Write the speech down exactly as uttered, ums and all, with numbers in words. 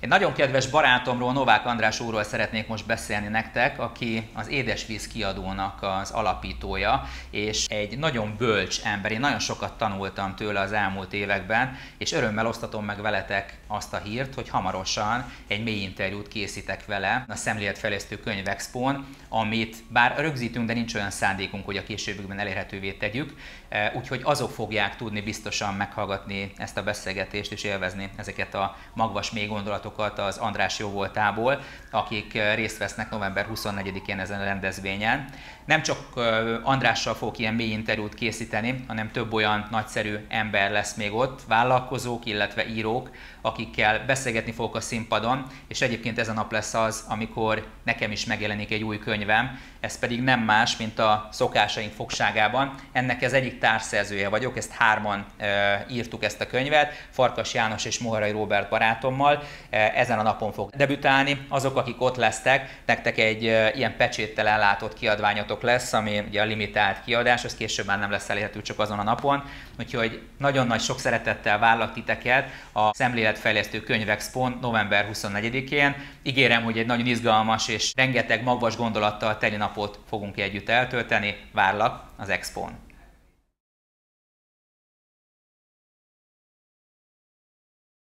Egy nagyon kedves barátomról, Novák András úrról szeretnék most beszélni nektek, aki az Édesvíz kiadónak az alapítója, és egy nagyon bölcs ember. Én nagyon sokat tanultam tőle az elmúlt években, és örömmel osztatom meg veletek azt a hírt, hogy hamarosan egy mély interjút készítek vele a Szemléletfejlesztő Könyvexpón, amit bár rögzítünk, de nincs olyan szándékunk, hogy a későbbiekben elérhetővé tegyük, úgyhogy azok fogják tudni biztosan meghallgatni ezt a beszélgetést és élvezni ezeket a magvas mély gondolatokat az András jóvoltából, akik részt vesznek november huszonnegyedikén ezen a rendezvényen. Nem csak Andrással fogok ilyen mély interjút készíteni, hanem több olyan nagyszerű ember lesz még ott, vállalkozók, illetve írók, akikkel beszélgetni fogok a színpadon, és egyébként ez a nap lesz az, amikor nekem is megjelenik egy új könyvem, ez pedig nem más, mint a Szokásaink fogságában. Ennek ez egyik társszerzője vagyok, ezt hárman e, írtuk ezt a könyvet, Farkas János és Moharai Róbert barátommal. E, ezen a napon fog debütálni. Azok, akik ott lesztek, nektek egy e, ilyen pecséttel ellátott kiadványotok lesz, ami ugye a limitált kiadás, az később már nem lesz elérhető csak azon a napon. Úgyhogy nagyon nagy sok szeretettel várlak titeket a Szemléletfejlesztő Könyvexpón november huszonnegyedikén. Ígérem, hogy egy nagyon izgalmas és rengeteg magvas gondolattal teli napot fogunk együtt eltölteni. Várlak az expón.